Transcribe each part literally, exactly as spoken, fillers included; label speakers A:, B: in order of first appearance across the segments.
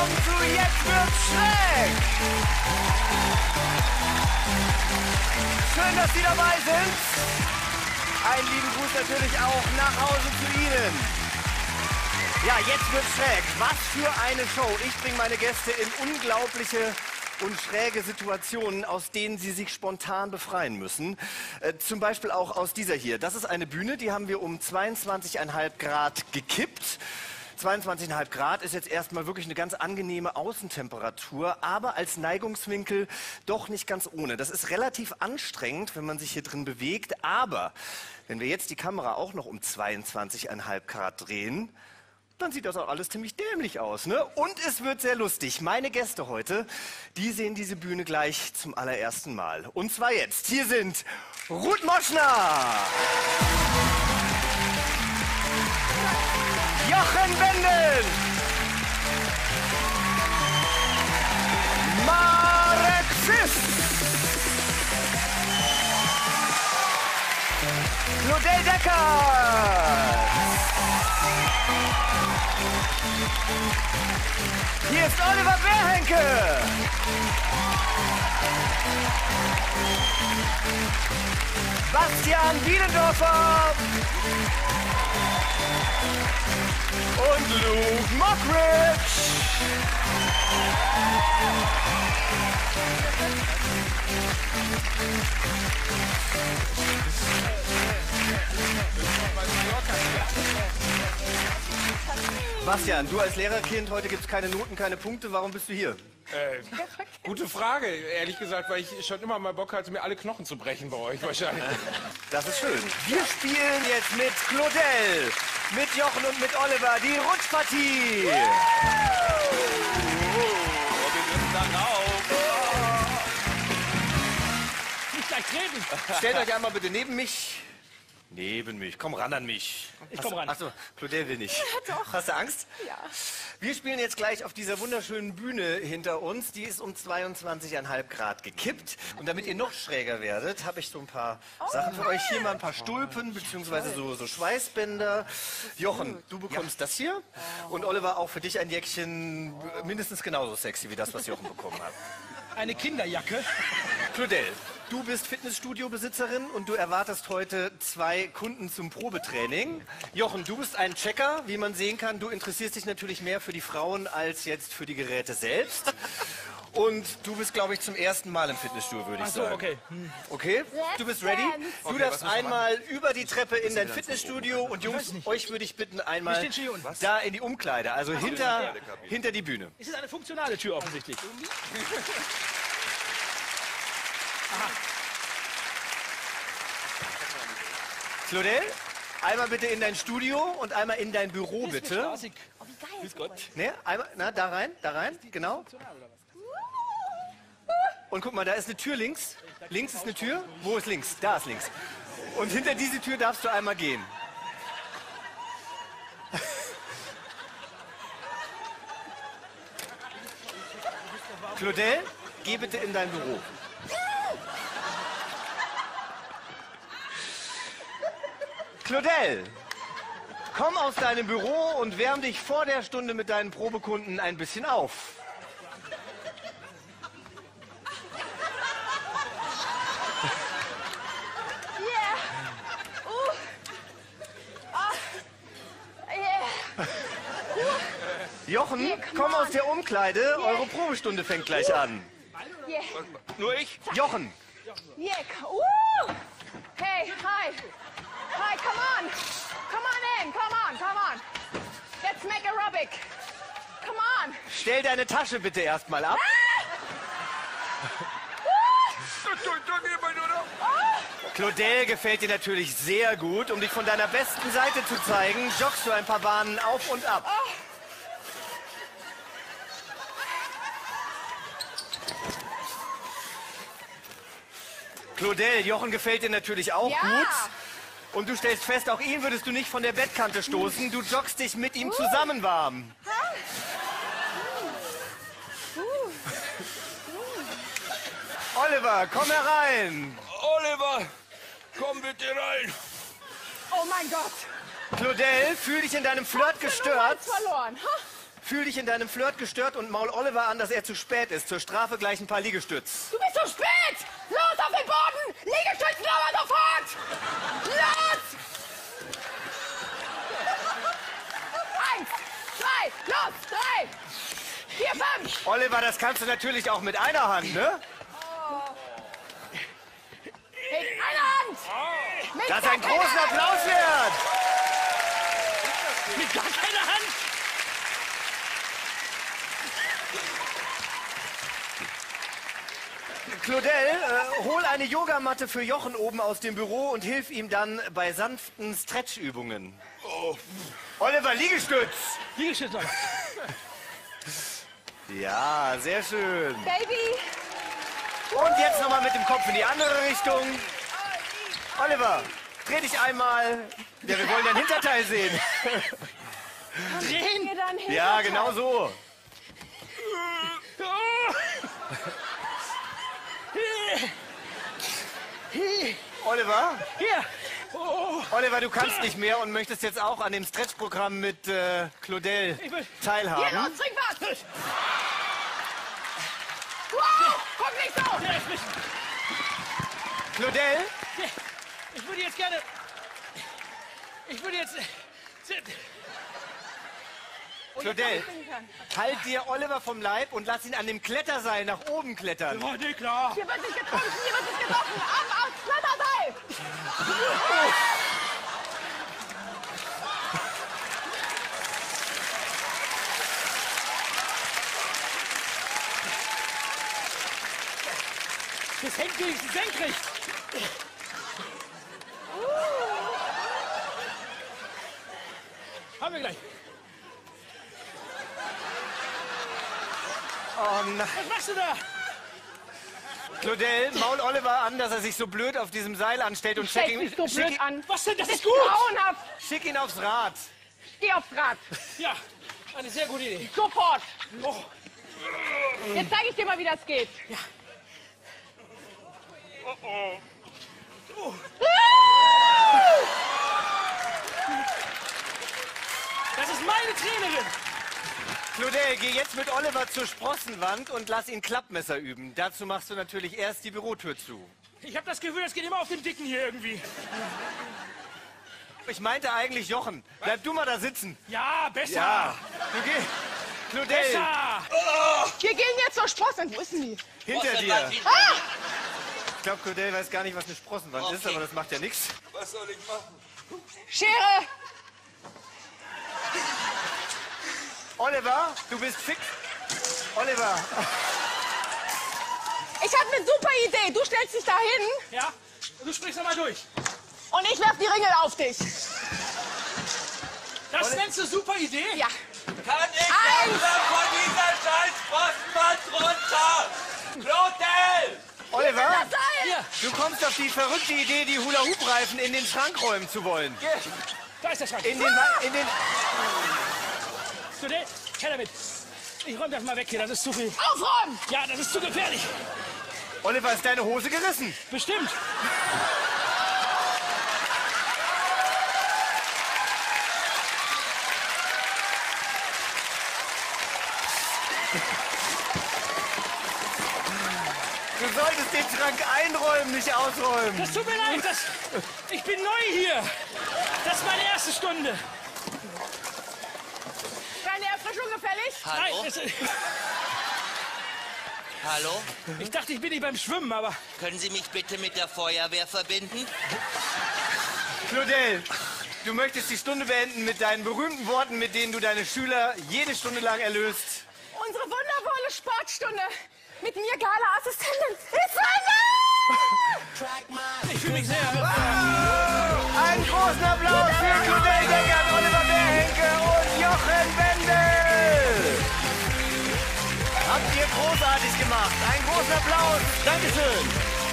A: Willkommen zu Jetzt wird's schräg! Schön, dass Sie dabei sind. Einen lieben Gruß natürlich auch nach Hause zu Ihnen. Ja, jetzt wird's schräg. Was für eine Show. Ich bringe meine Gäste in unglaubliche und schräge Situationen, aus denen sie sich spontan befreien müssen. Äh, zum Beispiel auch aus dieser hier. Das ist eine Bühne, die haben wir um zweiundzwanzig Komma fünf Grad gekippt. zweiundzwanzig Komma fünf Grad ist jetzt erstmal wirklich eine ganz angenehme Außentemperatur, aber als Neigungswinkel doch nicht ganz ohne. Das ist relativ anstrengend, wenn man sich hier drin bewegt, aber wenn wir jetzt die Kamera auch noch um zweiundzwanzig Komma fünf Grad drehen, dann sieht das auch alles ziemlich dämlich aus, ne? Und es wird sehr lustig. Meine Gäste heute, die sehen diese Bühne gleich zum allerersten Mal. Und zwar jetzt. Hier sind Ruth Moschner, Jochen Wendel, Marek Fiss, Claudel Decker. Hier ist Oliver Bärhenke. Bastian Bielendorfer. Und Luke Mockridge. Bastian, du als Lehrerkind, heute gibt es keine Noten, keine Punkte. Warum bist du hier?
B: Äh, gute Frage, ehrlich gesagt, weil ich schon immer mal Bock hatte, mir alle Knochen zu brechen bei euch wahrscheinlich.
A: Das ist schön. Wir spielen jetzt mit Claudel, mit Jochen und mit Oliver die Rutschpartie.
C: Nicht gleich treten.
A: Stellt euch einmal bitte neben mich. Neben mich. Komm ran an mich.
C: Ich komm ran.
A: Achso, Claudel will nicht.
D: Ja, doch.
A: Hast du Angst?
D: Ja.
A: Wir spielen jetzt gleich auf dieser wunderschönen Bühne hinter uns. Die ist um zweiundzwanzig Komma fünf Grad gekippt. Und damit ihr noch schräger werdet, habe ich so ein paar oh, Sachen für euch. Hier mal ein paar Stulpen, beziehungsweise so, so Schweißbänder. Jochen, du bekommst ja. das hier. Und Oliver, auch für dich ein Jäckchen mindestens genauso sexy wie das, was Jochen bekommen hat.
C: Eine Kinderjacke.
A: Claudel, du bist Fitnessstudio-Besitzerin und du erwartest heute zwei Kunden zum Probetraining. Jochen, du bist ein Checker, wie man sehen kann. Du interessierst dich natürlich mehr für die Frauen als jetzt für die Geräte selbst. Und du bist, glaube ich, zum ersten Mal im Fitnessstudio, würde ich
C: Ach so,
A: sagen.
C: okay. Hm.
A: Okay, du bist ready? Du
B: Okay,
A: darfst
B: was müssen wir
A: einmal über die Treppe in dein Fitnessstudio und Jungs, euch würde ich bitten, einmal
C: steht hier unten.
A: da in die Umkleide, also hinter, hinter die Bühne.
C: Es ist eine funktionale Tür offensichtlich. Aha.
A: Claudel, einmal bitte in dein Studio und einmal in dein Büro, bitte.
D: Oh, wie geil.
C: Grüß Gott.
A: Ne, einmal, na, da rein, da rein, genau. Und guck mal, da ist eine Tür links. Links ist eine Tür. Wo ist links? Da ist links. Und hinter diese Tür darfst du einmal gehen. Claudel, geh bitte in dein Büro. Claudel, komm aus deinem Büro und wärm dich vor der Stunde mit deinen Probekunden ein bisschen auf.
D: Yeah. Uh. Oh. Yeah.
A: Jochen,
D: Yeah, come
A: komm aus
D: on.
A: der Umkleide,
D: Yeah.
A: eure Probestunde fängt gleich an.
D: Yeah.
A: Nur ich? Jochen,
D: Yeah. Uh. Hey, hi. Hi, come on. Come on in. Come on, come on. Let's make aerobic. Come on.
A: stell deine Tasche bitte erstmal ab. Claudel gefällt dir natürlich sehr gut. Um dich von deiner besten Seite zu zeigen, joggst du ein paar Bahnen auf und ab. Claudel, Jochen gefällt dir natürlich auch
D: Ja.
A: gut. Und du stellst fest, auch ihn würdest du nicht von der Bettkante stoßen. Du joggst dich mit ihm zusammen warm. Oliver, komm herein.
B: Oliver, komm bitte rein.
D: Oh mein Gott.
A: Claudel, fühl dich in deinem Flirt gestört.
D: Verloren. Ha?
A: Fühl dich in deinem Flirt gestört und maul Oliver an, dass er zu spät ist. Zur Strafe gleich ein paar Liegestütz.
D: Du bist zu spät! Los auf den Boden! Liegestützen aber sofort! Los! Eins, zwei, los, drei, vier, fünf!
A: Oliver, das kannst du natürlich auch mit einer Hand, ne?
D: Mit einer Hand! Mit
A: Das ist
D: gar
A: ein
D: keiner
A: großen
D: Hand.
A: Applaus wert!
C: Mit gar keiner Hand.
A: Claudel, äh, hol eine Yogamatte für Jochen oben aus dem Büro und hilf ihm dann bei sanften Stretchübungen. Oh. Oliver, Liegestütz!
C: Liegestütz noch.
A: Ja, sehr schön.
D: Baby!
A: Und jetzt nochmal mit dem Kopf in die andere Richtung. Oliver, dreh dich einmal. Ja, wir wollen dein Hinterteil sehen.
C: Drehen.
D: Hier dann hin.
A: Ja, genau so. Oliver,
C: Hier.
A: Oliver, du kannst nicht mehr und möchtest jetzt auch an dem Stretch-Programm mit äh, Claudel
C: Ich will-
D: Hier,
A: teilhaben.
D: los, trink was! Wow, guck nicht so!
C: Ja, ich, will,
A: Claudel,
C: ich würde jetzt gerne... Ich würde jetzt...
A: Claudel, halt dir Oliver vom Leib und lass ihn an dem Kletterseil nach oben klettern.
C: Oh, nee, klar.
D: Hier wird nicht getrunken, hier wird nicht gesoffen! Ab, ab, Kletterseil!
C: Das hängt wenigstens senkrecht. Haben wir gleich.
A: Oh nein.
C: Was machst du da?
A: Claudel, maul Oliver an, dass er sich so blöd auf diesem Seil anstellt und schick
D: Stell
A: ihn,
D: dich so
A: schick,
D: blöd an.
C: Was denn? Das
D: Das
C: ist
D: ist
C: gut.
D: grauenhaft.
A: schick ihn aufs Rad.
D: Geh aufs Rad.
C: Ja, eine sehr gute Idee.
D: Sofort.
C: Oh,
D: Jetzt zeige ich dir mal, wie das geht.
C: das ist meine Trainerin.
A: Claudel, geh jetzt mit Oliver zur Sprossenwand und lass ihn Klappmesser üben. Dazu machst du natürlich erst die Bürotür zu.
C: Ich habe das Gefühl, das geht immer auf den Dicken hier irgendwie.
A: Ich meinte eigentlich Jochen. Bleib du mal da sitzen.
C: Ja, besser.
A: Ja. Du geh. Claudel,
C: Besser.
D: Wir gehen jetzt zur Sprossen. Wo ist denn die?
A: hinter dir.
D: Ah!
A: Ich glaube, Claudel weiß gar nicht, was eine Sprossenwand ist, aber das macht ja nichts.
B: Was soll ich machen?
D: Schere!
A: Oliver, du bist fix. Oliver,
D: Ich habe eine super Idee. Du stellst dich da hin
C: Ja, du sprichst einmal durch.
D: und ich werf die Ringel auf dich.
C: Das nennst du super Idee?
D: Ja.
E: Kann ich
D: Eins.
E: langsam von dieser scheiß Postwand runter? Klotel!
A: Oliver,
D: Das Seil!
C: Hier,
A: du kommst auf die verrückte Idee, die Hula-Hoop-Reifen in den Schrank räumen zu wollen.
C: da ist der Schrank.
A: In den, Wa- in den,
C: Du, der, her damit. Ich räum das mal weg hier, das ist zu viel.
D: Aufräumen!
C: Ja, das ist zu gefährlich.
A: Oliver, ist deine Hose gerissen?
C: Bestimmt.
A: Du solltest den Schrank einräumen, nicht ausräumen.
C: Das tut mir leid, das, ich bin neu hier. Das ist meine erste Stunde.
D: Keine Erfrischung gefällig?
E: Hallo?
C: Nein, das,
E: Hallo?
C: ich dachte, ich bin nicht beim Schwimmen, aber
E: Können Sie mich bitte mit der Feuerwehr verbinden?
A: Claudel, du möchtest die Stunde beenden mit deinen berühmten Worten, mit denen du deine Schüler jede Stunde lang erlöst.
D: Unsere wundervolle Sportstunde mit mir, Gala-Assistentin. Ist
C: ich fühle mich sehr...
A: Einen großen Applaus für Claudel Deckert, Oliver Bärhenke und Jochen Wendel. Habt ihr großartig gemacht. Einen großen Applaus. Dankeschön.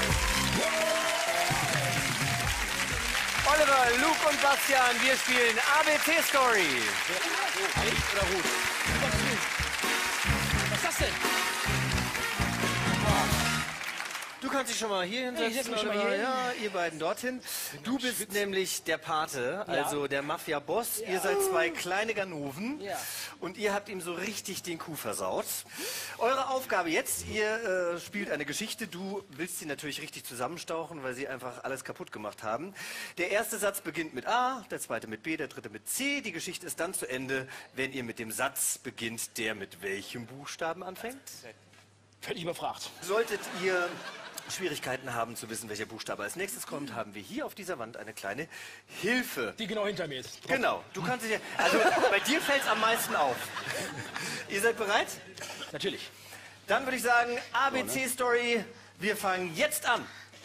A: Oliver, Luke und Bastian, wir spielen A B C-Story.
C: Oder Ruth? Was ist das denn?
A: Du kannst dich schon mal hier hinsetzen.
C: Ich setz mich schon mal hier hin.
A: Ja, ihr beiden dorthin. Du bist nämlich der Pate, also der Mafia-Boss. Ihr seid zwei kleine Ganoven
C: Ja.
A: und ihr habt ihm so richtig den Kuh versaut. Eure Aufgabe jetzt, ihr äh, spielt eine Geschichte. Du willst sie natürlich richtig zusammenstauchen, weil sie einfach alles kaputt gemacht haben. Der erste Satz beginnt mit A, der zweite mit B, der dritte mit C. Die Geschichte ist dann zu Ende, wenn ihr mit dem Satz beginnt, der mit welchem Buchstaben anfängt.
C: Völlig überfragt.
A: Solltet ihr Schwierigkeiten haben zu wissen, welcher Buchstabe als nächstes kommt, haben wir hier auf dieser Wand eine kleine Hilfe.
C: Die genau hinter mir ist.
A: Genau, du kannst dich, also bei dir fällt es am meisten auf. Ihr seid bereit?
C: Natürlich.
A: Dann würde ich sagen, A B C-Story, wir fangen jetzt an.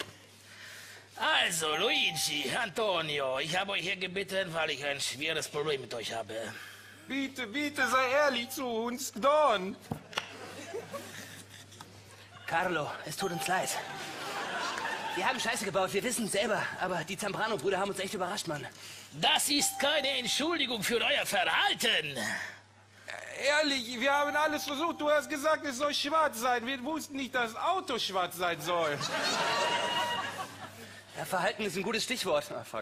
C: Also, Luigi, Antonio, ich habe euch hier gebeten, weil ich ein schweres Problem mit euch habe.
B: Bitte, bitte, sei ehrlich zu uns, Don.
F: Carlo, es tut uns leid. Wir haben Scheiße gebaut, wir wissen es selber. Aber die Zambrano-Brüder haben uns echt überrascht, Mann.
C: Das ist keine Entschuldigung für euer Verhalten.
B: Ehrlich, wir haben alles versucht. Du hast gesagt, es soll schwarz sein. Wir wussten nicht, dass das Auto schwarz sein soll.
F: Ja, Verhalten ist ein gutes Stichwort. Ah, fuck.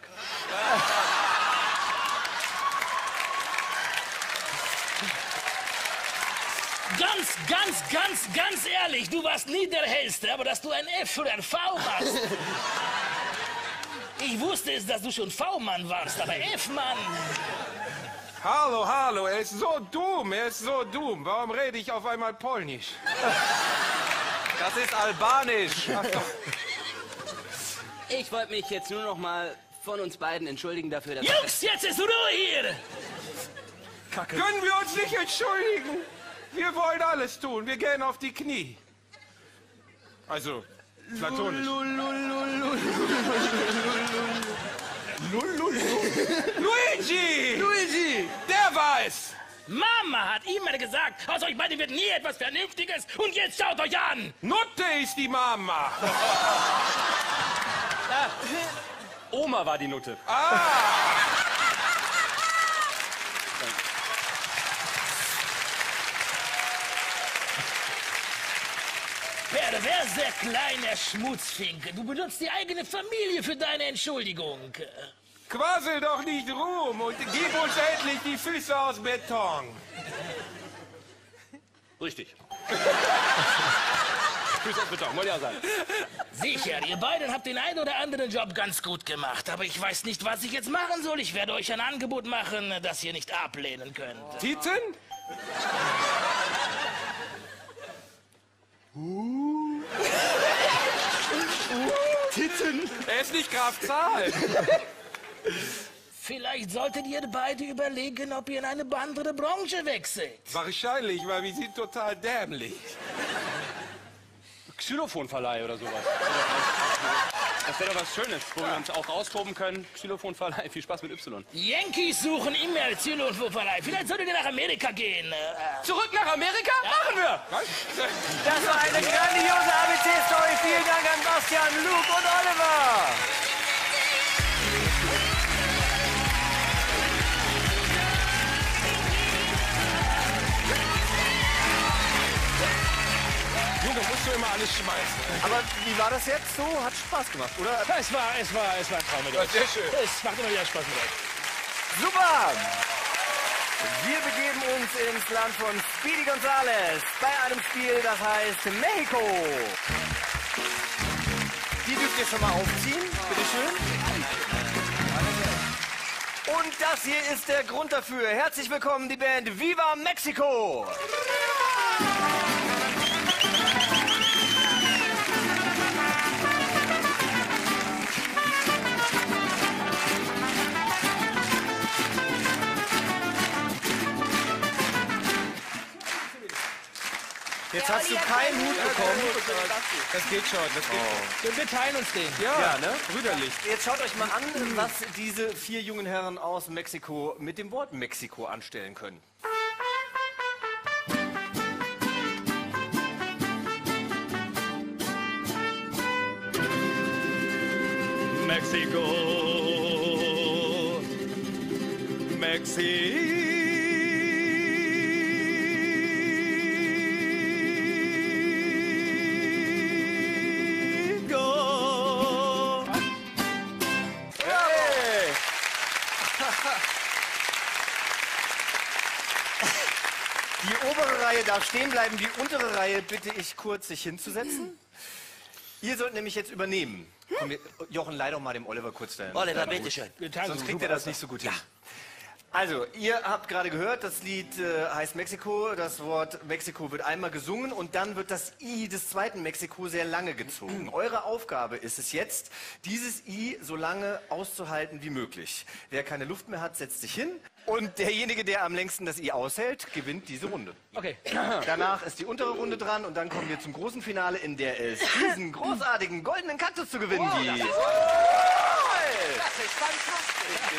C: Ganz, ganz, ganz, ganz ehrlich, du warst nie der Hellste, aber dass du ein F oder ein V warst. Ich wusste es, dass du schon V-Mann warst, aber F-Mann.
B: Hallo, hallo, er ist so dumm, er ist so dumm. Warum rede ich auf einmal Polnisch?
G: Das ist Albanisch.
F: Ich wollte mich jetzt nur noch mal von uns beiden entschuldigen dafür, dass...
C: Jungs, jetzt ist Ruhe hier.
B: Kacke. Können wir uns nicht entschuldigen? Wir wollen alles tun. Wir gehen auf die Knie. Also, platonisch. Luigi!
F: Luigi!
B: Der war es!
C: Mama hat immer gesagt, aus euch beiden wird nie etwas Vernünftiges und jetzt schaut euch an.
B: Nutte ist die Mama.
G: Oma war die Nutte.
C: Perverser kleiner Schmutzfinke, du benutzt die eigene Familie für deine Entschuldigung.
B: Quassel doch nicht rum und gib uns endlich die Füße aus Beton.
G: Richtig. Füße aus Beton, wollte ja sagen.
C: Sicher, ihr beiden habt den einen oder anderen Job ganz gut gemacht, aber ich weiß nicht, was ich jetzt machen soll. Ich werde euch ein Angebot machen, das ihr nicht ablehnen könnt.
B: Titten?
A: Uh. Titten.
B: Er ist nicht Graf Zahl.
C: Vielleicht solltet ihr beide überlegen, ob ihr in eine andere Branche wechselt.
B: Wahrscheinlich, weil wir sind total dämlich.
G: Xylophonverleih oder sowas. Das wäre doch was Schönes, wo wir uns auch austoben können. Xylophonverleih, viel Spaß mit Y.
C: Yankees suchen immer Xylophonverleih. Vielleicht solltet ihr nach Amerika gehen. Äh,
F: Zurück nach Amerika? Machen wir!
B: Was?
A: Das war eine grandiose A B C-Story. Vielen Dank an Bastian, Luke und Oliver.
B: Junge, musst du immer alles schmeißen.
A: Aber wie war das jetzt so? Hat Spaß gemacht, oder?
C: es war, es war, es war ein Traum mit euch.
B: Sehr schön.
C: Es macht immer wieder Spaß mit euch.
A: Super! Wir begeben uns ins Land von Speedy Gonzales bei einem Spiel, das heißt Mexiko. Die dürft ihr schon mal aufziehen, bitteschön. Und das hier ist der Grund dafür. Herzlich willkommen, die Band Viva Mexico! Jetzt hast du keinen Hut bekommen.
B: Das geht schon, das geht
C: Und wir teilen uns den.
B: schon. Ja,
A: Ja, ne?
B: brüderlich.
A: Jetzt schaut euch mal an, was diese vier jungen Herren aus Mexiko mit dem Wort Mexiko anstellen können.
G: Mexiko. Mexiko.
A: darf stehen bleiben. Die untere Reihe bitte ich kurz, sich hinzusetzen. Ihr sollt nämlich jetzt übernehmen. Komm, wir, Jochen, leih doch mal dem Oliver kurz dahin.
E: Oliver, bitteschön.
A: Sonst kriegt er das nicht so gut hin. Also, ihr habt gerade gehört, das Lied äh, heißt Mexiko. Das Wort Mexiko wird einmal gesungen und dann wird das I des zweiten Mexiko sehr lange gezogen. Eure Aufgabe ist es jetzt, dieses I so lange auszuhalten wie möglich. Wer keine Luft mehr hat, setzt sich hin. Und derjenige, der am längsten das I aushält, gewinnt diese Runde.
F: Okay.
A: Danach ist die untere Runde dran und dann kommen wir zum großen Finale, in der es diesen großartigen goldenen Kaktus zu gewinnen gibt.
E: Das ist fantastisch.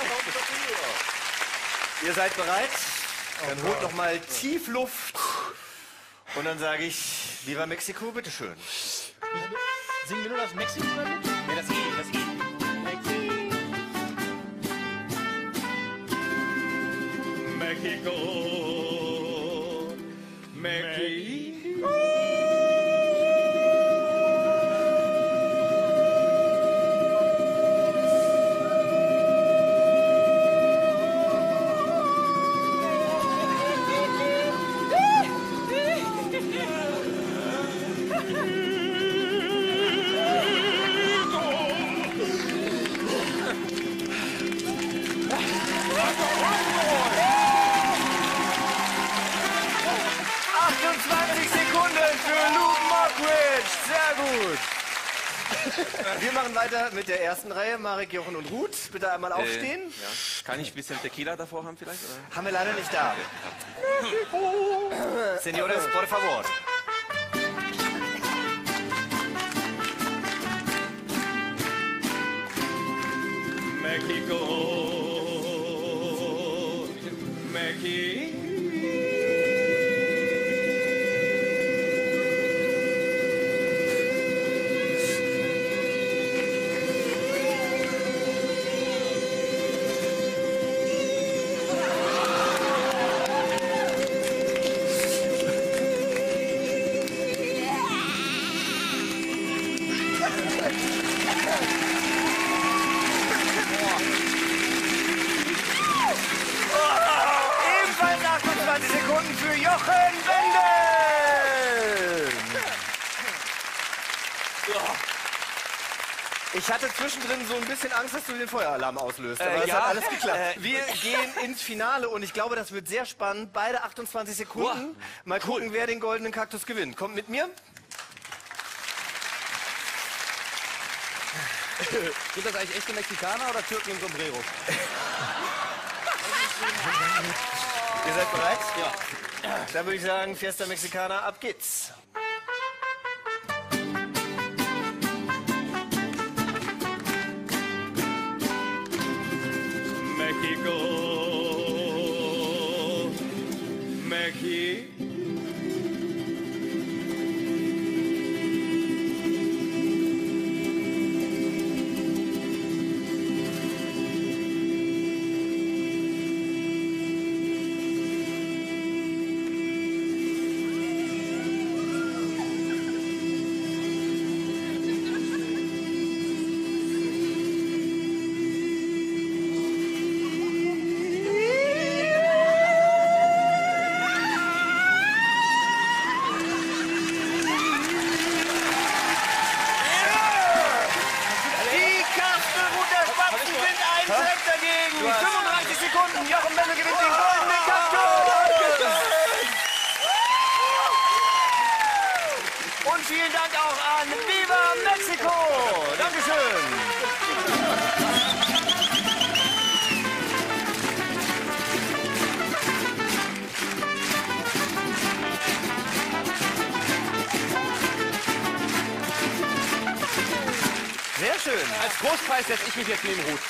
A: Ihr seid bereit? Dann holt noch mal tief Luft. Und dann sage ich, Viva Mexiko, bitteschön.
C: Singen wir nur das Mexiko?
A: Ja, das I, das I.
B: Mexico, Mexico.
A: achtundzwanzig Sekunden für Luke Mockridge. Sehr gut. Wir machen weiter mit der ersten Reihe. Marek, Jochen und Ruth, bitte einmal aufstehen.
G: Ja. Kann ich ein bisschen Tequila davor haben vielleicht? Oder?
A: Haben wir leider nicht da. Señores, por favor.
B: Mexico, Mexico.
A: Ebenfalls achtundzwanzig Sekunden für Jochen Wendel. Ich hatte zwischendrin so ein bisschen Angst, dass du den Feueralarm auslöst. Aber
E: Äh,
A: es
E: ja,
A: hat alles geklappt.
E: äh,
A: Wir gehen ins Finale und ich glaube, das wird sehr spannend. Beide achtundzwanzig Sekunden. Mal gucken, wer den goldenen Kaktus gewinnt. Kommt mit mir.
F: Sind das eigentlich echte Mexikaner oder Türken im Sombrero?
A: Ihr seid bereit? Ja. Dann würde ich sagen, Fiesta Mexicana, ab geht's.
B: Mexico, Mexico.
A: Die Kastelrut der Spatzen sind ein Schreck dagegen. fünfunddreißig Sekunden. Jochen Wendel gewinnt den goldenen Kaktus. Und vielen Dank auch an Viva Mexiko. Dankeschön. Sehr schön.
G: Als Großpreis setze ich mich jetzt neben Ruth.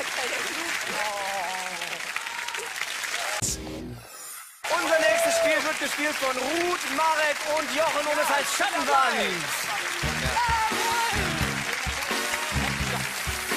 A: Unser nächstes Spiel wird gespielt von Ruth, Marek und Jochen und es heißt Schattenwand.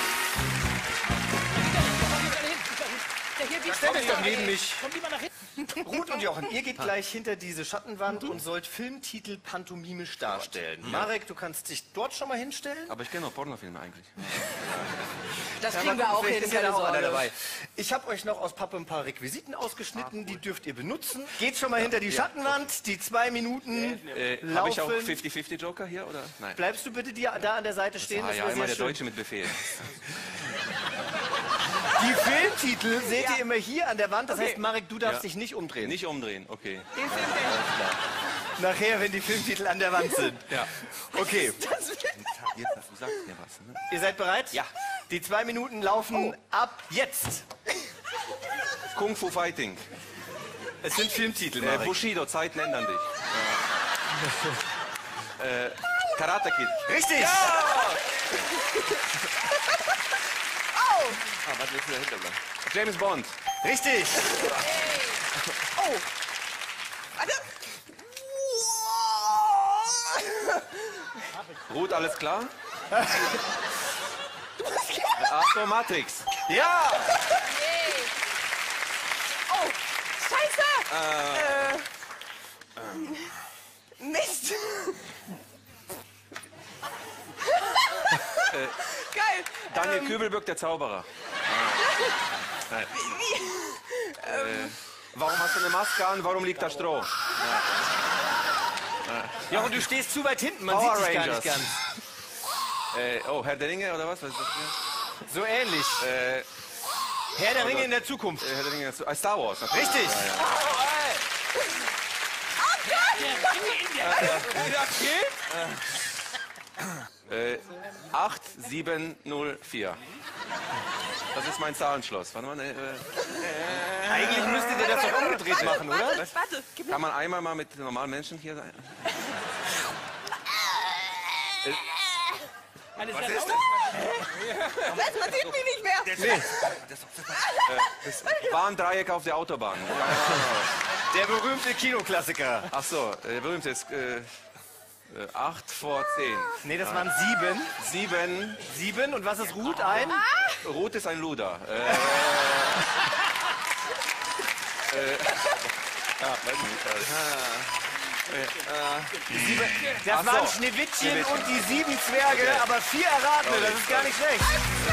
A: Stell dich doch neben mich.
C: Komm lieber nach hinten.
A: Ruth und Jochen, ihr geht gleich hinter diese Schattenwand und sollt Filmtitel pantomimisch darstellen. Marek, du kannst dich dort schon mal hinstellen.
G: Aber ich kenne noch Pornofilme eigentlich.
D: Das
A: Ja,
D: kriegen
A: mal
D: wir auch
A: gucken,
D: hin,
A: vielleicht ist ja
D: keine
A: da auch einer
D: Sorge.
A: dabei. Ich habe euch noch aus Pappe ein paar Requisiten ausgeschnitten, die dürft ihr benutzen. Geht schon mal hinter die Schattenwand, die zwei Minuten
G: Äh,
A: laufen.
G: Habe ich auch fifty fifty Joker hier, oder? Nein.
A: Bleibst du bitte dir da an der Seite stehen?
G: Ah
A: Das
G: ja,
A: wäre
G: einmal
A: sehr
G: der
A: schön.
G: Deutsche mit Befehl.
A: Die Filmtitel seht ihr immer hier an der Wand. Das heißt, Marek, du darfst
G: Ja.
A: dich nicht umdrehen.
G: Nicht umdrehen, okay.
A: Nachher, wenn die Filmtitel an der Wand sind.
G: Ja.
A: Okay,
G: Jetzt, du sagst mir was, ne?
A: ihr seid bereit?
G: Ja.
A: Die zwei Minuten laufen ab jetzt.
G: Kung Fu Fighting.
A: Es sind Filmtitel,
G: Äh,
A: Marek.
G: Bushido, Zeiten ändern dich. Äh, äh, Karate Kid.
A: Richtig!
G: Ah, was ist dahinter bleiben? James Bond.
A: Richtig!
G: Ruth, alles klar? Achtung, Matrix.
A: Ja!
D: Oh, Scheiße! Äh, Mist! Geil!
G: Daniel Kübelböck, der Zauberer. Nein. Äh, warum hast du eine Maske an? Warum liegt da Stroh?
A: Ja, und du stehst zu weit hinten, man
G: Power
A: sieht dich gar
G: Rangers.
A: nicht ganz.
G: Äh, oh, Herr der Ringe oder was? Was ist das hier?
A: So ähnlich.
G: Äh,
A: Herr der Ringe in der Zukunft.
G: Herr der Ringe, äh, Star Wars. Natürlich.
A: Richtig!
G: Äh, acht sieben null vier. Das ist mein Zahlenschloss. Warte mal, äh,
A: Eigentlich müsstet ihr das doch umgedreht machen, oder?
D: Warte, warte, gib mir.
G: kann man einmal mal mit normalen Menschen hier sein?
C: Alles
G: Was
C: klar.
G: ist
D: Das, man sieht mich nicht mehr.
G: das? Bahndreieck auf der Autobahn.
A: Der berühmte Kinoklassiker.
G: Ach so, der berühmte ist äh, acht vor zehn.
A: Nee, das waren sieben.
G: sieben.
A: Sieben. Und was ist Ruth? Ein?
G: Rot ist ein Luder. Äh, äh, ja, weiß nicht.
A: Sieben. Das
G: Ach
A: waren
G: so.
A: Schneewittchen
G: Schneewittchen.
A: und die sieben Zwerge,
G: Okay.
A: aber vier Erratene, das ist gar nicht schlecht.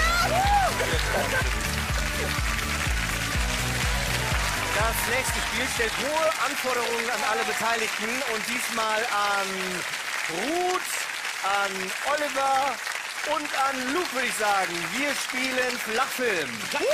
A: Das nächste Spiel stellt hohe Anforderungen an alle Beteiligten und diesmal an Ruth, an Oliver und an Luke, würde ich sagen. Wir spielen Flachfilm.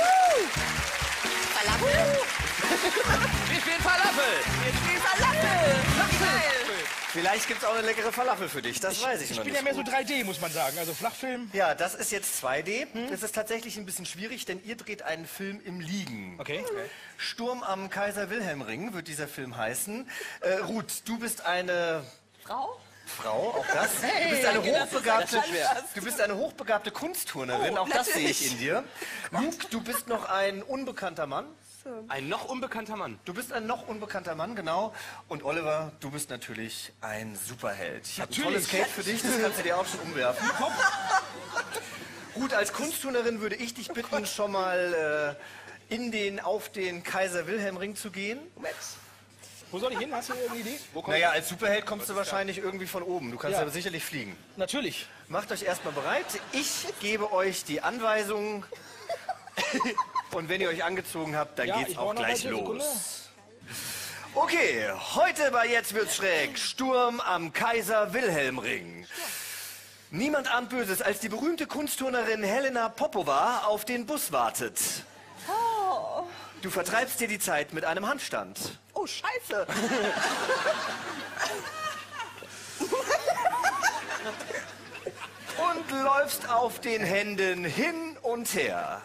D: Falafel?
A: Wir spielen Falafel.
D: Wir spielen Falafel! Geil!
A: Vielleicht gibt es auch eine leckere Falafel für dich, das weiß ich,
C: Ich
A: noch
C: bin
A: nicht.
C: ja mehr so drei D, muss man sagen. Also Flachfilm.
A: Ja, das ist jetzt zwei D. Das ist tatsächlich ein bisschen schwierig, denn ihr dreht einen Film im Liegen.
C: Okay.
A: Sturm am Kaiser-Wilhelm-Ring wird dieser Film heißen. Äh, Ruth, du bist eine
D: Frau?
A: Frau, auch das. Du bist eine hochbegabte, du bist eine hochbegabte Kunstturnerin,
D: Oh,
A: auch das sehe ich
D: natürlich.
A: in dir. Luke, du bist noch ein unbekannter Mann.
G: ein noch unbekannter Mann.
A: Du bist ein noch unbekannter Mann, genau. Und Oliver, du bist natürlich ein Superheld. Ich habe ein tolles Cape für dich, das kannst du dir auch schon umwerfen. Gut, als Kunstturnerin würde ich dich bitten, schon mal äh, in den, auf den Kaiser-Wilhelm-Ring zu gehen.
C: Wo soll ich hin? Hast du eine Idee? Wo komm
A: Naja, als Superheld kommst du wahrscheinlich irgendwie von oben. Du kannst
C: Ja.
A: aber sicherlich fliegen.
C: Natürlich.
A: Macht euch erstmal bereit. Ich gebe euch die Anweisungen. Und wenn ihr euch angezogen habt, dann
C: Ja,
A: geht's
C: ich
A: auch
C: brauche noch
A: gleich
C: eine
A: los.
C: Sekunde.
A: Okay, heute bei Jetzt wird's schräg. Sturm am Kaiser-Wilhelm-Ring. Niemand ahnt Böses, als die berühmte Kunstturnerin Helena Popova auf den Bus wartet. Du vertreibst dir die Zeit mit einem Handstand.
D: Oh, scheiße.
A: Und läufst auf den Händen hin und her.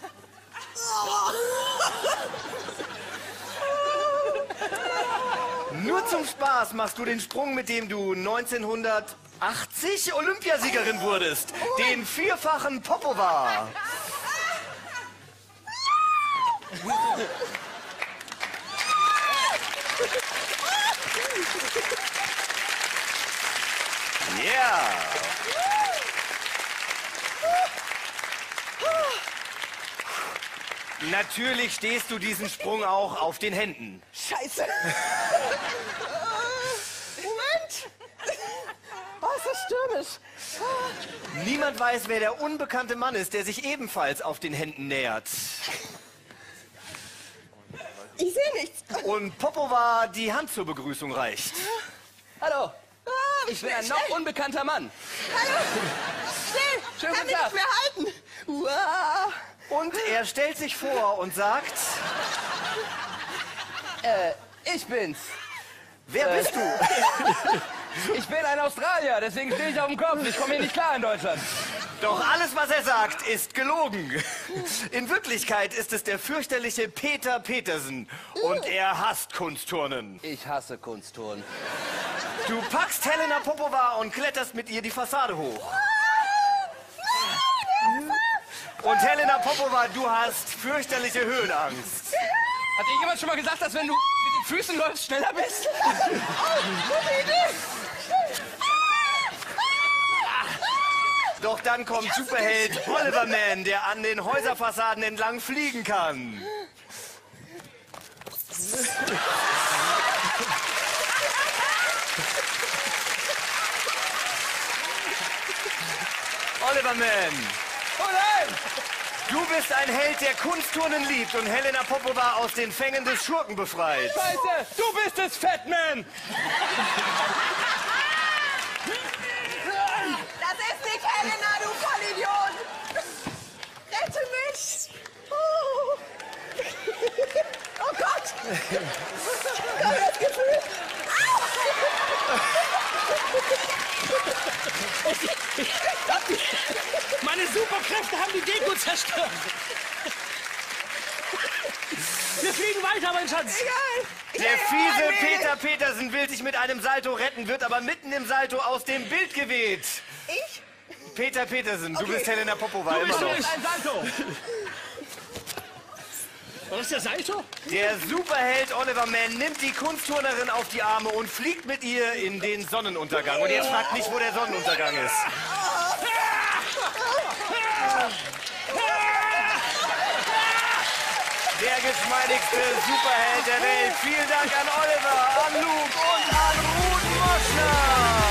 A: Nur zum Spaß machst du den Sprung, mit dem du neunzehnhundertachtzig Olympiasiegerin wurdest. Den vierfachen Popova. Yeah. Natürlich stehst du diesen Sprung auch auf den Händen.
F: Scheiße. Moment. Oh, ist das stürmisch.
A: Niemand weiß, wer der unbekannte Mann ist, der sich ebenfalls auf den Händen nähert.
F: Ich sehe nichts.
A: Und Popova die Hand zur Begrüßung reicht.
F: Hallo. Ich bin ein noch unbekannter Mann.
H: Hallo. Schnell.
F: Schönen
H: Kann
F: guten
H: mich
F: Tag.
H: nicht mehr halten. Wow.
A: Und er stellt sich vor und sagt,
F: Äh, ich bin's.
A: wer bist du?
F: Ich bin ein Australier, deswegen stehe ich auf dem Kopf. Ich komme hier nicht klar in Deutschland.
A: Doch alles, was er sagt, ist gelogen. In Wirklichkeit ist es der fürchterliche Peter Petersen. Und er hasst Kunstturnen.
F: Ich hasse Kunstturnen.
A: Du packst Helena Popova und kletterst mit ihr die Fassade hoch. Und Helena Popova, du hast fürchterliche Höhenangst.
F: Hat dir jemand schon mal gesagt, dass wenn du mit den Füßen läufst, schneller bist?
A: Doch dann kommt Superheld Oliver Mann, der an den Häuserfassaden entlang fliegen kann. Oliver Mann,
F: Oh nein!
A: du bist ein Held, der Kunstturnen liebt und Helena Popova aus den Fängen des Schurken befreit.
F: Scheiße! Du bist es, Fatman!
H: Das ist nicht Helena, du Vollidiot. Rette mich. Oh, oh Gott. Ich habe das Gefühl.
C: Meine Superkräfte haben die Deko zerstört. Wir fliegen weiter, mein Schatz.
A: Der fiese Peter Petersen will sich mit einem Salto retten, wird aber mitten im Salto aus dem Bild geweht.
H: Ich?
A: Peter Petersen, du bist Helena Popova, immer
C: Bist du
A: noch.
C: nicht ein Salto? Was ist der Salto?
A: Der Superheld Oliver Mann nimmt die Kunstturnerin auf die Arme und fliegt mit ihr in den Sonnenuntergang. Und jetzt fragt nicht, wo der Sonnenuntergang ist. Der geschmeidigste Superheld der Welt. Vielen Dank an Oliver, an Luke und an Ruth Moschner.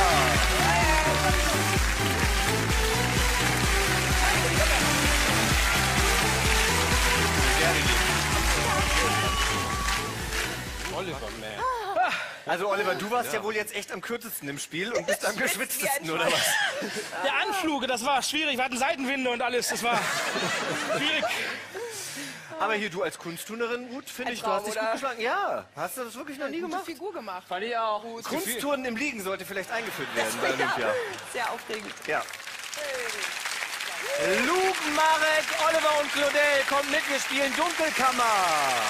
B: Oliver Mann.
A: Also Oliver, du warst ja wohl jetzt echt am kürzesten im Spiel und bist am geschwitztesten, oder was?
C: Der Anflug, das war schwierig. Wir hatten Seitenwinde und alles. Das war schwierig.
A: Aber hier, du als Kunstturnerin, gut, finde ich, du hast dich gut geschlagen. Ja, hast du das wirklich noch nie gemacht?
H: Figur gemacht.
F: Fand ich auch.
A: Kunstturnen im Liegen sollte vielleicht eingeführt werden bei Olympia.
H: Sehr aufregend.
A: Ja. Luke, Marek, Oliver und Claudel, kommt mit, wir spielen Dunkelkammer.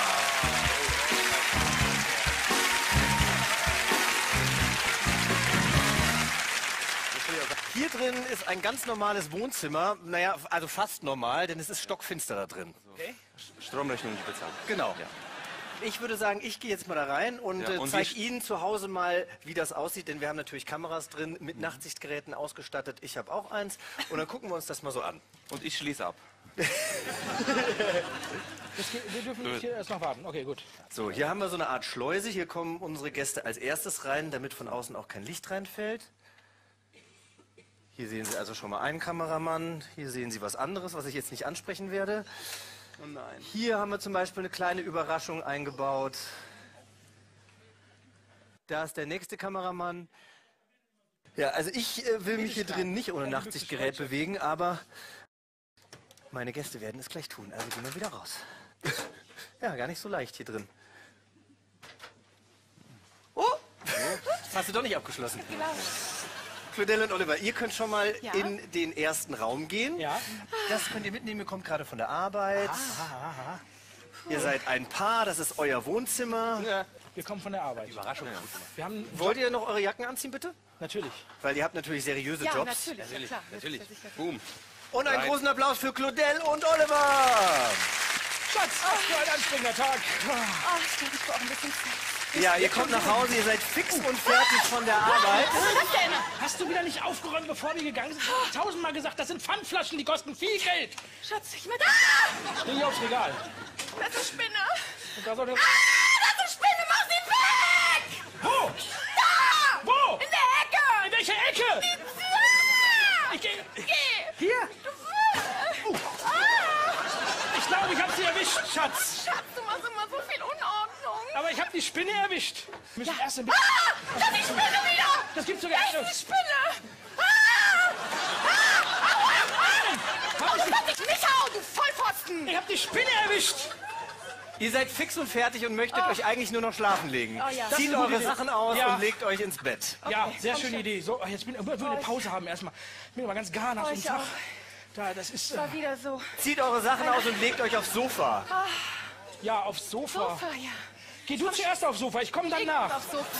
A: Hier drin ist ein ganz normales Wohnzimmer. Naja, also fast normal, denn es ist stockfinster da drin.
G: Stromrechnung nicht bezahlt.
A: Genau. Ich würde sagen, ich gehe jetzt mal da rein und,
G: Ja,
A: äh,
G: und
A: zeige
G: wie-
A: Ihnen zu Hause mal, wie das aussieht. Denn wir haben natürlich Kameras drin, mit Nachtsichtgeräten ausgestattet. Ich habe auch eins. Und dann gucken wir uns das mal so an.
G: Und ich schließe ab.
C: Das geht, wir dürfen hier erst noch warten. Okay, gut.
A: So, hier haben wir so eine Art Schleuse. Hier kommen unsere Gäste als erstes rein, damit von außen auch kein Licht reinfällt. Hier sehen Sie also schon mal einen Kameramann. Hier sehen Sie was anderes, was ich jetzt nicht ansprechen werde.
F: Oh nein.
A: Hier haben wir zum Beispiel eine kleine Überraschung eingebaut. Da ist der nächste Kameramann. Ja, also ich äh, will mich hier drin nicht ohne Nachtsichtgerät bewegen, aber meine Gäste werden es gleich tun. Also gehen wir wieder raus. Ja, gar nicht so leicht hier drin. Oh! Hast du doch nicht abgeschlossen. Claudel und Oliver, ihr könnt schon mal
D: Ja.
A: in den ersten Raum gehen.
C: Ja.
A: Das könnt ihr mitnehmen, ihr kommt gerade von der Arbeit. Ihr seid ein Paar, das ist euer Wohnzimmer.
C: Ja. Wir kommen von der Arbeit. Überraschung. Wir haben
A: Wollt ihr noch eure Jacken anziehen, bitte?
C: natürlich.
A: Weil ihr habt natürlich seriöse
D: Ja,
A: Jobs.
D: natürlich. Ja, klar.
G: Natürlich.
D: Sicher.
G: Boom.
A: Und einen
G: Right.
A: großen Applaus für Claudel und Oliver.
C: Schatz, was für ein anstrengender Tag.
D: Oh, ich glaube, ich brauche ein bisschen Zeit.
A: Ja, ihr kommt nach Hause, ihr seid fix und fertig von der Arbeit.
C: Was ist das denn? Hast du wieder nicht aufgeräumt, bevor wir gegangen sind? Ich hab tausendmal gesagt, das sind Pfandflaschen, die kosten viel Geld.
D: Schatz, ich möchte... Ah!
C: Steh hier aufs Regal.
D: Das ist eine Spinne.
C: Und da soll eine...
D: Ah, das ist eine Spinne, mach sie weg!
C: Wo?
D: Da!
C: Wo?
D: In der Ecke!
C: In welcher Ecke?
D: Da!
C: Ich gehe...
D: Geh!
C: Hier?
D: Du
C: Uh.
D: ah.
C: Ich glaube, ich habe sie erwischt, Schatz.
D: Schatz, du machst immer so viel Unordnung.
C: Aber ich habe die Spinne erwischt. Wir müssen erst ein
D: Ah!
C: bisschen...
D: Das ist die Spinne wieder!
C: Das gibt's sogar...
D: Das ist die Spinne! Ah! Ah!
C: Hab
D: Oh,
C: ich,
D: du kannst dich nicht hauen, du Vollpfosten!
C: ich habe die Spinne erwischt.
A: Ihr seid fix und fertig und möchtet euch eigentlich nur noch schlafen legen.
D: Oh ja.
C: Das
A: Zieht
C: ist eine gute
A: eure
C: Idee.
A: Sachen aus
C: Ja.
A: und legt euch ins Bett.
C: Ja, sehr
D: komm
C: schöne
D: schon.
C: Idee. So, jetzt bin ich will eine Pause haben erstmal. Ich bin aber ganz gar nach
D: Oh,
C: so einem
D: ich
C: Tag.
D: auch.
C: Da, das ist... Äh,
D: War wieder so.
A: Zieht eure Sachen aus und legt euch aufs Sofa.
C: ja, aufs Sofa.
D: Sofa, ja.
C: Geh du zuerst aufs Sofa, ich komme dann
D: Ich
C: nach.
D: aufs Sofa.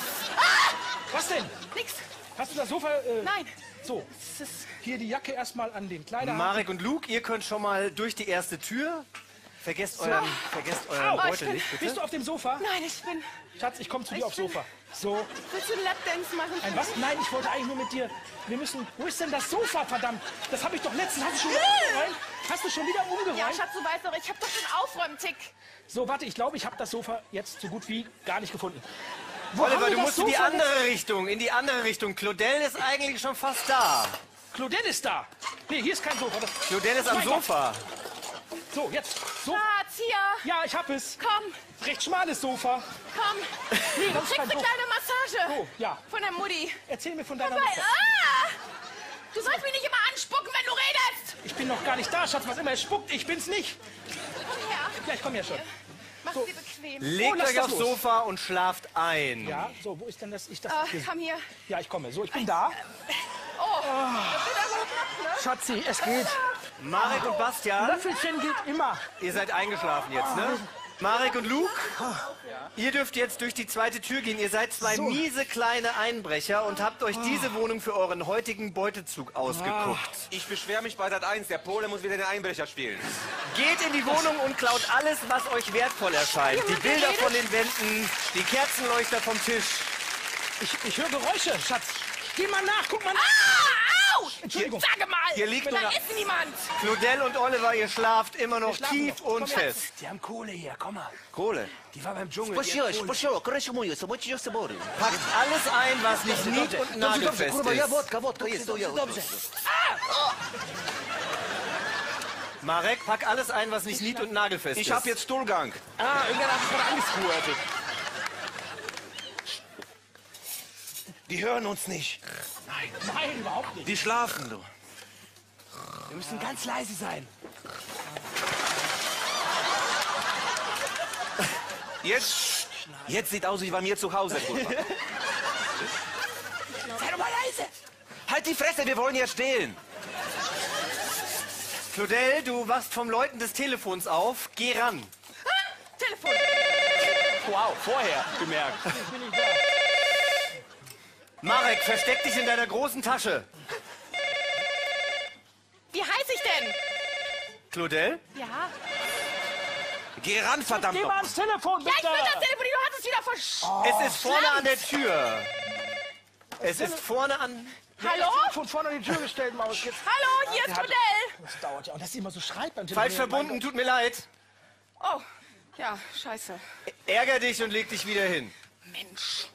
C: Was denn?
D: Nix.
C: Hast du das Sofa... Äh,
D: Nein.
C: So,
D: Das ist
C: hier die Jacke erstmal an den Kleiderhaken.
A: Marek und Luke, ihr könnt schon mal durch die erste Tür. Vergesst euren, vergesst euren
C: Au.
A: Beutel
D: bin-
A: nicht, bitte.
C: Bist du auf dem Sofa?
D: Nein, ich bin...
C: Schatz, ich komme zu dir aufs
D: bin-
C: Sofa. So,
D: Willst du einen Lapdance machen?
C: ein was? Nein, ich wollte eigentlich nur mit dir... Wir müssen... Wo ist denn das Sofa, verdammt? Das habe ich doch letztens... Hast du schon wieder umgeräumt? Hast du schon wieder umgeräumt?
D: Ja, Schatz, du weißt doch, ich hab doch den Aufräumtick.
C: So, warte, ich glaube, ich habe das Sofa jetzt so gut wie gar nicht gefunden. Wo haben
A: Oliver,
C: wir
A: du
C: das
A: musst in die
C: Sofa
A: andere Richtung, in die andere Richtung. Claudel ist eigentlich schon fast da.
C: Claudel ist da. Nee, hier ist kein Sofa. Das,
A: Claudel ist am
C: Mein Gott.
A: Sofa.
C: so, jetzt. So.
D: Schatz, hier.
C: Ja, ich hab es.
D: Komm,
C: Recht schmales Sofa.
D: komm.
C: Nee, das ist
D: Kriegst
C: kein
D: eine
C: Sofa.
D: kleine Massage.
C: Oh, ja.
D: Von der Mutti.
C: Erzähl mir von deiner
D: Weil,
C: Mutter.
D: ah! Du sollst mich nicht immer anspucken, wenn du redest.
C: Ich bin noch gar nicht da, Schatz. Was immer es spuckt, ich bin's nicht.
D: Komm her.
C: Ja, ich komme ja schon.
D: Mach sie bequem.
A: Legt
C: Oh, lass
A: euch
C: das
A: aufs
C: los.
A: Sofa und schlaft ein.
C: Ja, so, wo ist denn das? Ich das
D: Ah,
C: hier.
D: komm hier.
C: Ja, ich komme. So, ich bin da.
D: Oh, das wird aber knapp, ne?
C: Schatzi, es geht.
A: Marek und Bastian,
C: Löffelchen geht immer.
A: ihr seid eingeschlafen jetzt, ne? Marek und Luke, ihr dürft jetzt durch die zweite Tür gehen. Ihr seid zwei miese kleine Einbrecher und habt euch diese Wohnung für euren heutigen Beutezug ausgeguckt.
G: Ich beschwere mich bei Sat eins. Der Pole muss wieder den Einbrecher spielen.
A: Geht in die Wohnung und klaut alles, was euch wertvoll erscheint. Die Bilder von den Wänden, die Kerzenleuchter vom Tisch.
C: Ich, ich höre Geräusche, Schatz. Geh mal nach, guck mal nach.
D: Ah, au!
C: Entschuldigung.
D: Sage mal.
A: Hier liegt
D: da
A: noch-
D: ist niemand.
A: Claudel und Oliver, ihr schlaft immer noch
C: schlafen
A: tief
C: noch.
A: und
C: Komm her.
A: fest.
C: Die haben Kohle hier, komm mal.
A: Kohle.
C: Die war beim Dschungel. Die
E: Спасибо,
C: hat Kohle.
E: спасибо, короче, мою, собачье соборы.
A: Packt alles ein, was nicht nied- und nagelfest
E: Kurwa, ja,
A: ist.
E: wodka, wodka jest, to ja.
A: Marek, pack alles ein, was nicht nied- und nagelfest
G: Ich
A: ist.
G: habe jetzt Stuhlgang.
C: Ah, irgendwann hat sich gerade angesquirtet.
G: Die hören uns nicht.
C: Nein, überhaupt nicht.
G: Die schlafen, du.
C: Wir müssen ganz leise sein.
G: Jetzt, jetzt sieht aus wie bei mir zu Hause, Kurva.
C: Sei doch mal leise.
G: Halt die Fresse, wir wollen ja stehlen.
A: Claudel, du wachst vom Läuten des Telefons auf. Geh ran.
D: Ah, Telefon.
A: Wow, vorher gemerkt. Marek, versteck dich in deiner großen Tasche.
D: Wie heiß ich denn?
A: Claudel?
D: Ja.
G: Geh ran, verdammt
C: Geh mal
G: noch.
C: ans Telefon,
D: Ja, ich
C: bitte.
D: will das Telefon. Du hast es wieder versch...
A: Es ist vorne an der Tür. Es ist vorne an...
D: Hallo?
C: Von vorne an die Tür gestellt, Maus. Jetzt.
D: Hallo, hier ist
C: hat-
D: Claudel.
C: Das dauert ja. Und dass sie immer so schreit beim Telefon.
A: Falsch verbunden, tut mir leid.
D: Oh, ja, scheiße.
A: Ärger dich und leg dich wieder hin.
D: Mensch.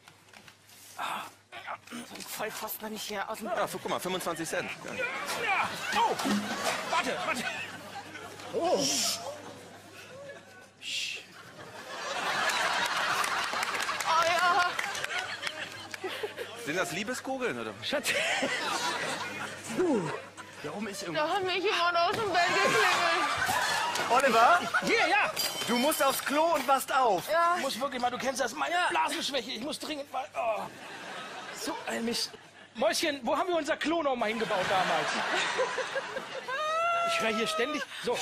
D: So ein Vollpfosten, wenn ich hier aus dem...
G: Ja, guck mal, fünfundzwanzig Cent. Ja.
C: Ja. Oh, warte, warte. Oh.
D: Oh ja.
G: Sind das Liebeskugeln, oder?
C: Schatz. Uh, da oben ist irgendwas.
D: Da hat mich jemand aus dem Bett geklingelt.
A: Oliver,
C: Hier, ja.
A: du musst aufs Klo und wachst auf.
D: Ja.
C: Ich muss wirklich mal, du kennst das, meine Blasenschwäche. Ich muss dringend mal. Oh. So ein Mist. Mäuschen, wo haben wir unser Klo noch mal hingebaut damals? Ich höre hier ständig. So.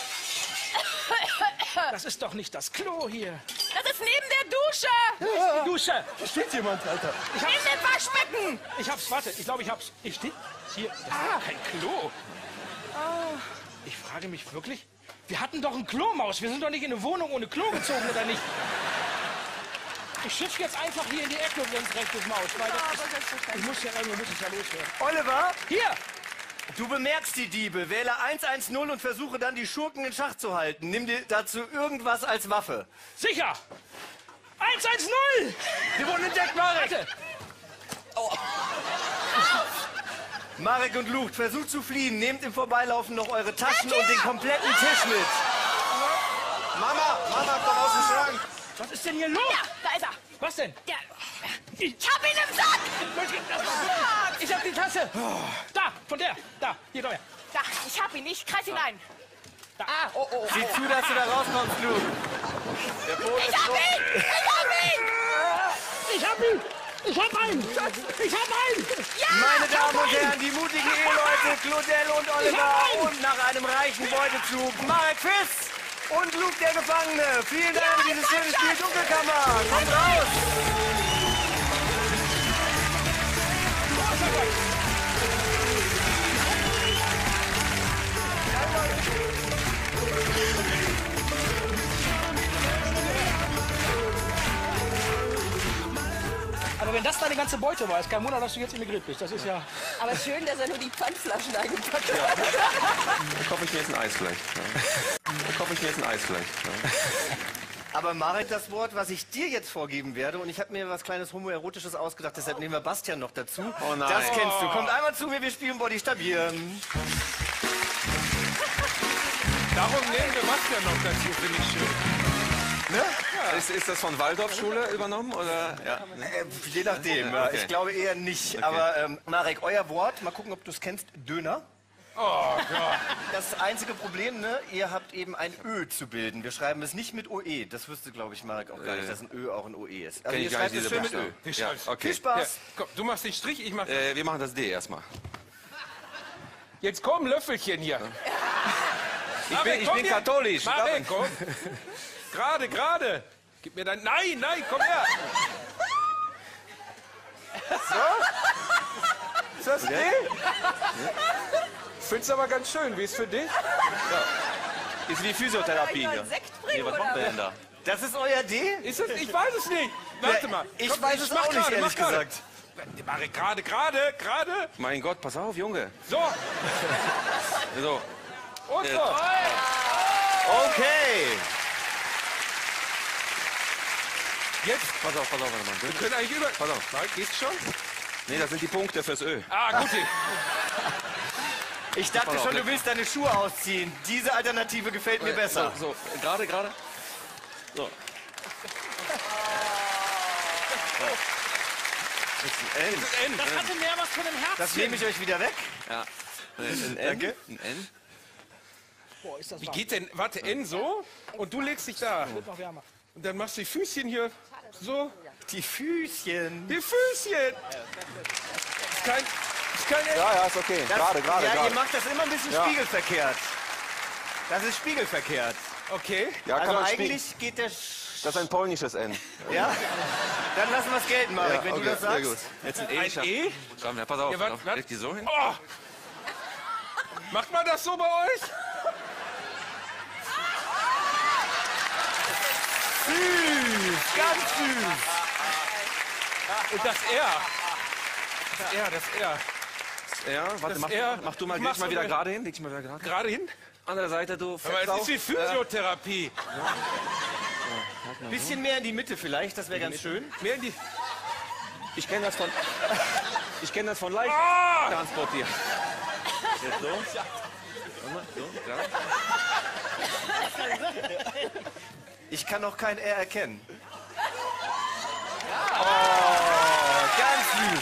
C: Das ist doch nicht das Klo hier.
D: Das ist neben der Dusche.
C: Die Dusche.
A: Da steht jemand, Alter.
C: Ich
D: Neben
C: hab's.
D: dem Waschbecken.
C: Ich hab's. Warte, ich glaube, ich hab's. Ich stehe hier. Das ist kein Klo. Ich frage mich wirklich. Wir hatten doch ein Klo, Maus. Wir sind doch nicht in eine Wohnung ohne Klo gezogen, oder nicht? Ich schiff jetzt einfach hier in die Ecke, wenn es recht ist, Maus. Weil das ist, ich muss ja irgendwo muss ich ja loswerden.
A: Oliver,
C: Hier!
A: Du bemerkst die Diebe, wähle eins eins null und versuche dann die Schurken in Schach zu halten. Nimm dir dazu irgendwas als Waffe.
C: Sicher! eins eins null!
A: Wir wurden entdeckt, Marek!
C: Warte!
A: Marek und Lucht, versucht zu fliehen. Nehmt im Vorbeilaufen noch eure Taschen und den kompletten Tisch mit.
G: Mama, Mama, komm aus dem Schrank.
C: Was ist denn hier los?
D: Ja, da ist er.
C: Was denn?
D: Ja. Ich hab ihn im Sack!
C: Ich hab die Tasse! Da, von der! Da, hier, komm her!
D: Da, ich hab ihn. Ich kreis ihn ein.
C: Da. Ah, oh, oh,
A: Sieh zu, dass du da rauskommst, Luke. Der Boden
D: Ich
A: ist
D: hab
A: rund.
D: ihn! Ich hab ihn!
C: Ich hab ihn! Ich hab einen! Ich hab einen!
D: Ja!
A: Meine Damen und Herren, die mutigen Eheleute Claudel und Oliver und nach einem reichen Beutezug Marek Fiss und Luke der Gefangene. Vielen Dank für dieses schöne Spiel Dunkelkammer. Kommt raus!
C: Aber wenn das deine ganze Beute war, ist kein Wunder, dass du jetzt emigriert bist. Das ist ja...
H: Aber schön, dass er nur die Pfandflaschen eingepackt hat.
G: Da kaufe ich mir jetzt ein Eis gleich. Ja. Da kaufe ich mir jetzt ein Eis gleich. Ja.
A: Aber Marek, das Wort, was ich dir jetzt vorgeben werde, und ich habe mir was kleines Homoerotisches ausgedacht, deshalb nehmen wir Bastian noch dazu.
G: Oh nein.
A: Das kennst du. Kommt einmal zu mir, wir spielen Body stabieren.
B: Darum nehmen wir Bastian noch dazu, finde ich schön.
A: Ne?
G: Ist, ist das von Waldorfschule übernommen? Oder? Ja.
A: Äh, je nachdem.
G: Okay.
A: Ich glaube eher nicht. Aber ähm, Marek, euer Wort, mal gucken, ob du es kennst, Döner.
B: Oh Gott.
A: Das einzige Problem, ne, ihr habt eben ein Ö zu bilden. Wir schreiben es nicht mit O E. Das wüsste, glaube ich, Marek auch gar nicht, dass ein Ö auch ein O E ist. Also
G: Kenn
A: ihr
G: ich gar
A: schreibt
G: nicht,
A: es
G: diese
A: schön mit Ö.
G: Buchstaben.
B: Ich
G: Ja,
B: schreib's.
G: okay.
A: Viel Spaß.
B: Ja, komm, du machst den Strich, ich mach...
G: Äh, wir machen das D erstmal.
B: Jetzt komm, Löffelchen hier.
G: Ich bin, ich bin katholisch.
B: Marek, komm. Gerade, gerade. Gib mir dein... Nein, nein, komm her. So? Ist das D? Ich find's aber ganz schön. Wie ist für dich?
G: Ist wie Physiotherapie
H: Soll ich
G: hier.
H: noch einen Sekt
G: Nee,
H: bringen,
G: was
H: oder
G: macht der
H: was?
G: denn da?
A: Das ist euer D?
B: Ist das? Ich weiß es nicht. Warte mal.
A: Ich
B: Komm,
A: weiß es
B: mach
A: auch nicht,
B: gerade,
A: ehrlich
B: mach gerade.
A: gesagt.
B: Marek, gerade, gerade, gerade.
G: Mein Gott, pass auf, Junge.
B: So.
G: So.
B: Und so.
A: Okay.
B: Jetzt.
G: Pass auf, pass auf, warte mal.
B: Wir können eigentlich über...
G: Pass auf.
B: Marek, geht's schon?
G: Nee, das sind die Punkte fürs Ö.
B: Ah, gut.
A: Ich dachte
G: Pass auf,
A: schon, du
G: leg-
A: willst deine Schuhe ausziehen. Diese Alternative gefällt mir besser.
G: So, so, gerade, gerade. So. Das ist ein N.
B: N.
C: Das hatte mehr was von einem Herz.
A: Das nehme ich euch wieder weg.
G: Ja. Ein N.
A: Danke.
G: Ein N.
C: Boah, ist das
B: Wie
C: warm.
B: geht denn... Warte, N so. Und du legst dich da.
C: Wird noch wärmer.
B: Und dann machst du die Füßchen hier so.
A: Die Füßchen.
B: Die Füßchen. Ist kein... Ist kein N.
G: Ja, ja, ist okay.
A: Das-
G: Gerade, gerade,
A: Ja, ihr
G: gerade.
A: macht das immer ein bisschen
G: Ja.
A: spiegelverkehrt. Das ist spiegelverkehrt.
B: Okay.
G: Ja, kann
A: Also
G: man spielen.
A: eigentlich geht der... Sch
G: Das ist ein polnisches N.
A: ja? Dann lassen wir es gelten, Marek,
G: Ja,
A: wenn
G: okay,
A: du das
G: sehr
A: sagst.
G: gut. Jetzt ein E.
B: Ein E?
G: Komm, ja, pass auf.
B: Ja,
G: pass
B: wat-
G: auf.
B: wat-
G: Leg die so hin.
B: Oh. Macht man das so bei euch?
A: Süß, ganz süß.
B: Und das R. Das R, das R.
G: Ja, warte,
B: Das
G: mach,
B: R.
G: mach du mal,
B: Ich
G: leg
B: mach's
G: dich mal wieder
B: so-
G: gerade hin. Leg dich mal wieder gerade.
B: Gerade hin?
G: Andere Seite, du.
B: Aber
G: Fettsaw.
B: es ist wie Physiotherapie.
A: Bisschen mehr in die Mitte vielleicht, das wäre ganz schön.
B: Mehr in die...
G: Ich kenne das von. Ich kenne das von leicht
B: Ah!
G: transportieren. Jetzt so. Warte mal, so, ja.
A: Ich kann noch kein R erkennen. Oh, ganz süß.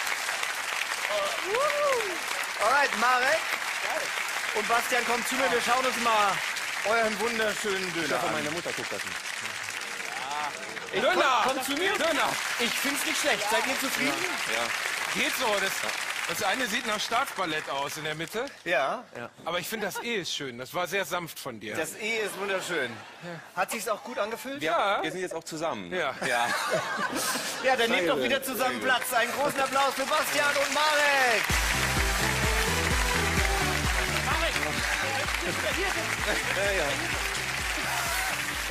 A: Alright, Marek und Bastian, kommt zu mir. Wir schauen uns mal euren wunderschönen Döner
G: Stefan,
A: an.
G: meine Mutter guckt das nicht.
B: Döner!
A: Kommt zu mir.
B: Döner!
A: Ich find's nicht schlecht. Seid ihr zufrieden?
G: Ja.
B: Geht so. Das, das eine sieht nach Staatsballett aus in der Mitte.
A: Ja.
B: Aber ich finde, das E ist schön. Das war sehr sanft von dir.
A: Das E ist wunderschön. Hat sich's auch gut angefühlt?
G: Wir,
B: Ja.
G: wir sind jetzt auch zusammen.
B: Ja.
G: Ja.
A: Ja, dann nehmt doch
G: Danke.
A: wieder zusammen Platz. Einen großen Applaus für Bastian und Marek.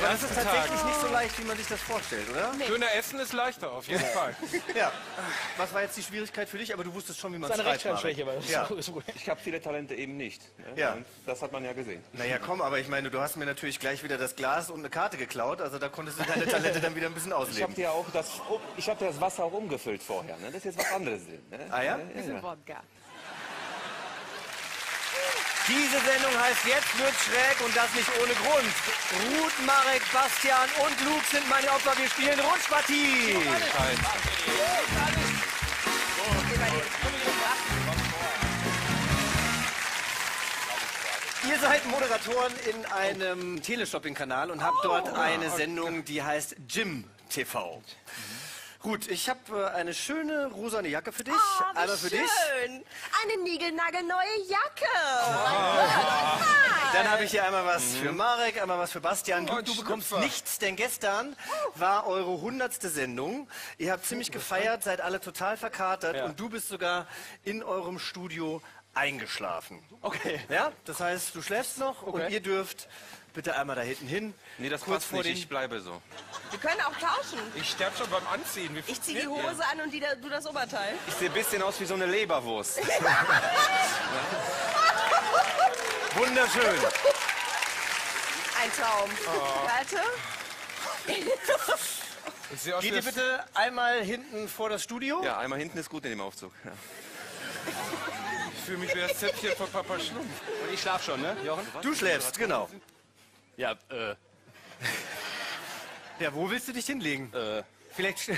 A: Aber das ist
B: ersten
A: tatsächlich
B: Tag.
A: nicht so leicht, wie man sich das vorstellt, oder?
B: Döner essen ist leichter, auf jeden Fall.
A: Ja. Was war jetzt die Schwierigkeit für dich? Aber du wusstest schon, wie man es
C: Seine
A: schreibt, Marek.
C: Rechtschreibschwäche, aber das
A: Ja.
C: ist so- ist so gut.
G: Ich habe viele Talente eben nicht. Ne?
A: Ja.
G: Und das hat man ja gesehen.
A: Naja, komm, aber ich meine, du hast mir natürlich gleich wieder das Glas und eine Karte geklaut. Also da konntest du deine Talente dann wieder ein bisschen
G: Ich habe
A: ausleben.
G: dir auch das, ich hab dir das Wasser auch umgefüllt vorher. Ne? Das ist jetzt was anderes. Ne?
A: Ah ja?
G: ja, ja.
H: Wodka.
A: Diese Sendung heißt Jetzt wird schräg und das nicht ohne Grund. Ruth, Marek, Bastian und Luke sind meine Opfer. Wir spielen Rutschpartie. Ihr seid Moderatoren in einem Teleshopping-Kanal und habt dort eine Sendung, die heißt Gym T V. Gut, ich habe äh, eine schöne rosane Jacke für dich.
H: Oh, wie
A: Einmal für dich.
H: schön. Eine niegelnagelneue Jacke.
A: Dann habe ich hier einmal was für Marek, einmal was für Bastian. Du,
B: Oh, ein
A: du bekommst
B: Schlüpfer.
A: nichts, denn gestern war eure hundertste Sendung. Ihr habt ziemlich gefeiert, seid alle total verkatert und du bist sogar in eurem Studio eingeschlafen.
C: Okay.
A: Ja, das heißt, du schläfst noch und
C: Okay.
A: ihr dürft bitte einmal da hinten hin.
G: Nee, das
A: Kurz
G: passt
A: vor
G: nicht.
A: den-
G: Ich bleibe so.
H: Wir können auch tauschen.
B: Ich sterbe schon beim Anziehen. Wie
H: Ich ziehe die
B: funktioniert
H: Hose an und die, du das Oberteil.
G: Ich sehe ein bisschen aus wie so eine Leberwurst.
A: Wunderschön.
H: Ein Traum. Warte.
B: Ich sehe aus
A: Geht
B: wie
A: ihr
B: das-
A: bitte einmal hinten vor das Studio?
G: Ja, einmal hinten ist gut in dem Aufzug. Ja.
B: Ich fühle mich wie das Zäpfchen von Papa Schlumpf.
C: Und ich schlaf schon, ne, Jochen?
A: Du schläfst, genau.
C: Ja, äh,
A: Ja, wo willst du dich hinlegen?
C: äh.
A: Vielleicht... sch-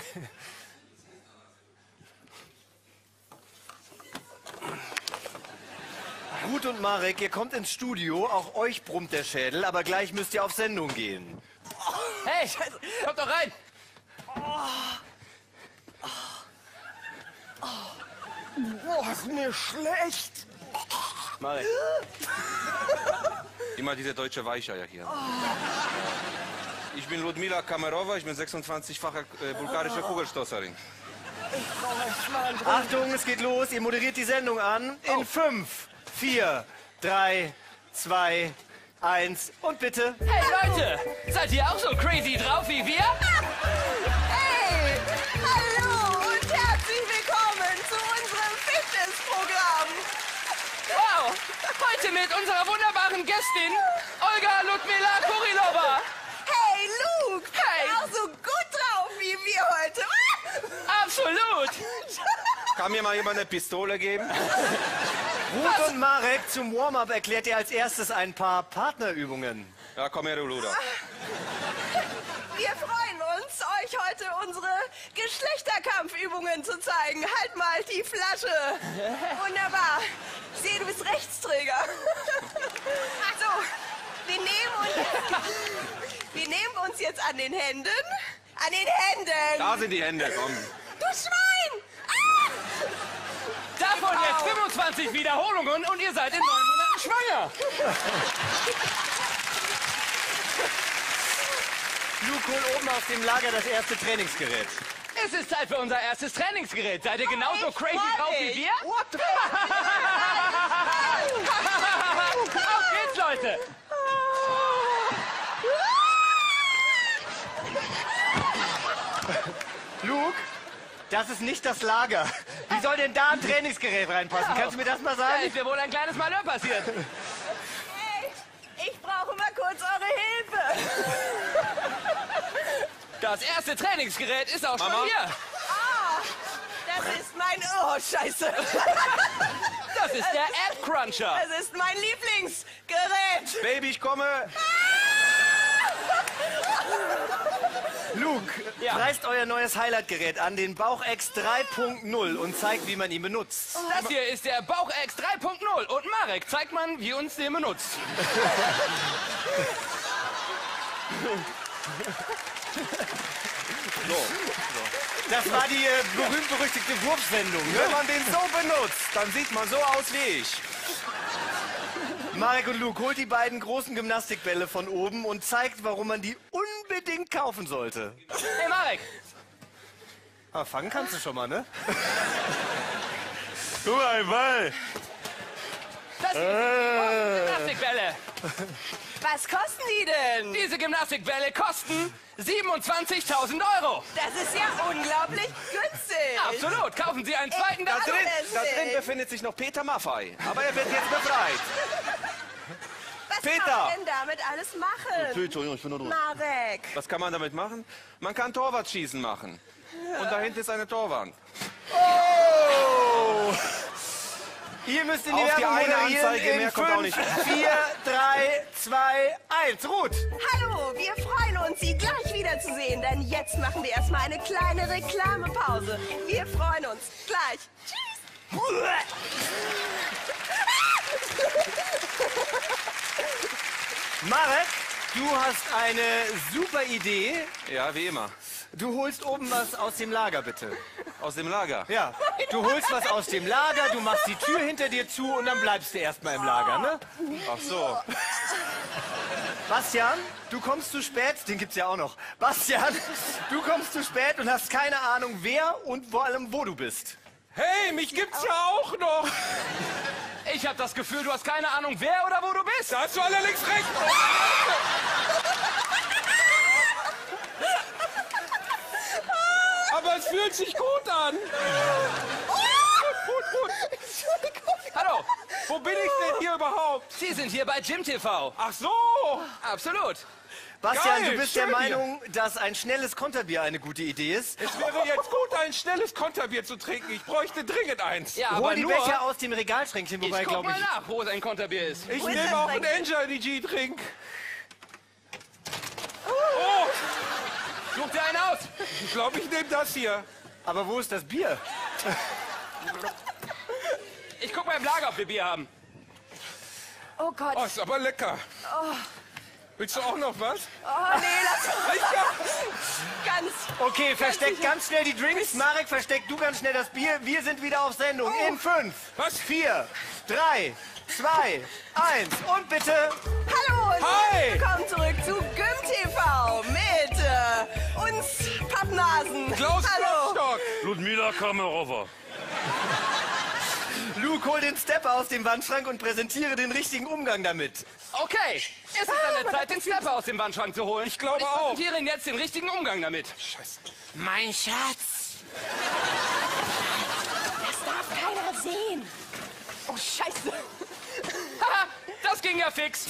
A: Ruth und Marek, ihr kommt ins Studio, auch euch brummt der Schädel, aber gleich müsst ihr auf Sendung gehen.
C: Hey, kommt doch rein.
A: Boah, ist mir schlecht.
C: Marek.
G: Immer diese deutsche Weicheier hier. Ich bin Ludmila Kamerova, ich bin sechsundzwanzigfache äh, bulgarische Kugelstoßerin.
A: Achtung, es geht los, ihr moderiert die Sendung an. In fünf, vier, drei, zwei, eins und bitte.
C: Hey Leute, seid ihr auch so crazy drauf wie wir?
H: Hey, hallo und herzlich willkommen zu unserem Fitnessprogramm.
C: Wow, heute mit unserer wunderbaren Gästin Olga Ludmila Kurilova.
H: Hey, Luke,
C: Hey.
H: auch so gut drauf wie wir heute.
C: Absolut.
G: Kann mir mal jemand eine Pistole geben?
A: Ruth und Marek, zum Warm-up erklärt ihr als erstes ein paar Partnerübungen.
G: Ja, komm her, du Luder.
H: Wir freuen uns, euch heute unsere Geschlechterkampfübungen zu zeigen. Halt mal die Flasche. Wunderbar. Ich sehe, du bist Rechtsträger. So, wir nehmen uns, wir nehmen uns jetzt an den Händen. An den Händen.
G: Da sind die Hände, komm.
H: Du Schwein. Ah!
C: Davon jetzt fünfundzwanzig Wiederholungen und ihr seid in neun Monaten schwanger.
A: Luke, hol oben auf dem Lager das erste Trainingsgerät.
C: Es ist Zeit für unser erstes Trainingsgerät. Seid ihr genauso
H: Ich
C: crazy
H: freu
C: drauf wie
H: mich.
C: wir?
H: What the
C: Auf geht's, Leute.
A: Luke, das ist nicht das Lager. Wie soll denn da ein Trainingsgerät reinpassen? Kannst du mir das mal
C: Da
A: sagen?
C: ist mir wohl ein kleines Malheur passiert.
H: Hey, ich brauche mal kurz eure Hilfe.
C: Das erste Trainingsgerät ist auch schon
G: Mama?
C: hier.
H: Ah, das ist mein... Oh, Scheiße.
C: Das ist der Ad Cruncher.
H: Das ist mein Lieblingsgerät.
G: Baby, ich komme.
A: Luke,
C: Ja.
A: preist euer neues Highlight-Gerät an, den Bauchex drei Punkt null und zeigt, wie man ihn benutzt.
C: Das hier ist der Bauchex drei Punkt null und Marek zeigt man, wie uns den benutzt.
A: Das war die äh, berühmt-berüchtigte Wurfsendung. Ne?
G: Wenn man den so benutzt, dann sieht man so aus wie ich.
A: Marek und Luke, holt die beiden großen Gymnastikbälle von oben und zeigt, warum man die unbedingt kaufen sollte.
C: Hey Marek,
A: Ah, fangen kannst du schon mal, ne?
G: Guck mal, ein Ball.
C: das hier sind die Gymnastikbälle.
H: Was kosten die denn?
F: Diese Gymnastikbälle kosten siebenundzwanzigtausend Euro.
H: Das ist ja unglaublich günstig.
F: Absolut. Kaufen Sie einen zweiten
G: Da
F: dazu.
G: drin,
H: es
G: da drin
H: nicht.
G: befindet sich noch Peter Maffei. Aber er wird jetzt befreit.
H: Was
G: Peter.
H: kann man denn damit alles machen?
E: Entschuldigung, ich bin nur drin.
H: Marek.
G: Was kann man damit machen? Man kann Torwartschießen machen. Und dahinter ist eine Torwand.
A: Oh! Ihr müsst in die
G: Auf die
A: Werbung
G: eine
A: moderieren
G: Anzeige,
A: in
G: mehr kommt auch nicht.
A: vier, drei, zwei, eins. Ruth!
H: Hallo, wir freuen uns, Sie gleich wiederzusehen, denn jetzt machen wir erstmal eine kleine Reklamepause. Wir freuen uns. Gleich. Tschüss.
A: Marek, du hast eine super Idee.
G: Ja, wie immer.
A: Du holst oben was aus dem Lager, bitte.
G: Aus dem Lager.
A: Ja, du holst was aus dem Lager, du machst die Tür hinter dir zu und dann bleibst du erstmal im Lager, ne?
G: Ach so.
A: Bastian, du kommst zu spät, den gibt's ja auch noch. Bastian, du kommst zu spät und hast keine Ahnung, wer und vor allem, wo du bist.
B: Hey, mich gibt's ja auch noch.
F: Ich habe das Gefühl, du hast keine Ahnung, wer oder wo du bist.
B: Da hast du allerdings recht. Aber es fühlt sich gut an. Gut, gut, gut.
F: Hallo,
B: Wo bin ich denn hier überhaupt?
F: Sie sind hier bei Jim T V.
B: Ach so.
F: Absolut.
A: Bastian,
B: Geil,
A: du bist
B: schön
A: der Meinung, dass ein schnelles Konterbier eine gute Idee ist.
B: Es wäre jetzt gut, ein schnelles Konterbier zu trinken. Ich bräuchte dringend eins.
F: Ja,
A: Hol
F: aber
A: die
F: nur...
A: Becher aus dem Regalschränkchen,
F: Ich
A: wobei,
F: guck
A: glaube
F: mal
A: ich...
F: nach, wo sein Konterbier ist.
B: Ich
H: Wo ist
B: nehme
H: das
B: auch einen
H: eigentlich?
B: Energy Drink.
F: Such dir einen aus.
B: Ich glaube, ich nehme das hier.
A: Aber wo ist das Bier?
F: Ich guck mal im Lager, ob wir Bier haben.
H: Oh Gott.
B: Oh, ist aber lecker. Willst du auch noch was?
H: Oh nee, lass ganz.
A: Okay, versteck ganz schnell die Drinks. Marek, versteck du ganz schnell das Bier. Wir sind wieder auf Sendung in fünf,
B: Was?
A: vier, drei, zwei, eins und bitte...
H: Hallo und
B: Hi.
H: willkommen zurück zu Gym T V mit äh, uns Pappnasen.
B: Klaus
H: Hallo.
B: Klopstock.
I: Ludmila Kamerova.
A: Luke, hol den Stepper aus dem Wandschrank und präsentiere den richtigen Umgang damit.
F: Okay, es ist an der Zeit, den Stepper aus dem Wandschrank zu holen.
B: Ich glaube
F: ich
B: auch.
F: präsentiere Ihnen jetzt den richtigen Umgang damit.
B: Scheiße.
F: Mein Schatz.
H: Das darf keiner sehen. Oh Scheiße.
F: Haha, das ging ja fix.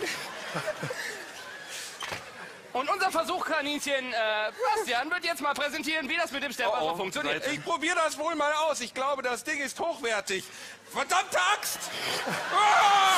F: Und unser Versuchkaninchen äh, Bastian wird jetzt mal präsentieren, wie das mit dem Stepper
G: Oh, oh,
F: so funktioniert.
B: Ich probiere das wohl mal aus. Ich glaube, das Ding ist hochwertig. Verdammte Axt! Ah!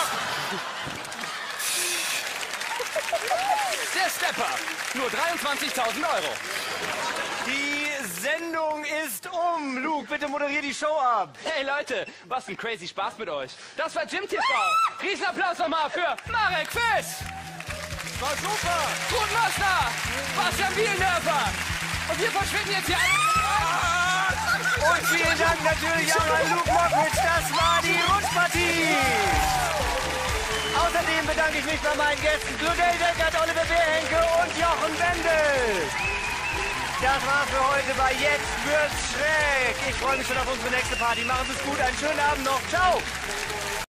F: Der Stepper, nur dreiundzwanzigtausend Euro.
A: Die Sendung ist um. Luke, bitte moderier die Show ab.
F: Hey Leute, was ein crazy Spaß mit euch. Das war Jim T V. Riesenapplaus nochmal für Marek Fiss,
B: War super!
F: Ruth Mosner, Bastian Bielendörfer. Und wir verschwinden jetzt hier alle.
A: Und vielen Dank natürlich auch an Luke Mockridge. Das war die Rutschpartie. Außerdem bedanke ich mich bei meinen Gästen Claudel Deckert, Oliver Beerhenke und Jochen Wendel. Das war's für heute bei Jetzt wird's schräg. Ich freue mich schon auf unsere nächste Party. Machen Sie es gut, einen schönen Abend noch. Ciao.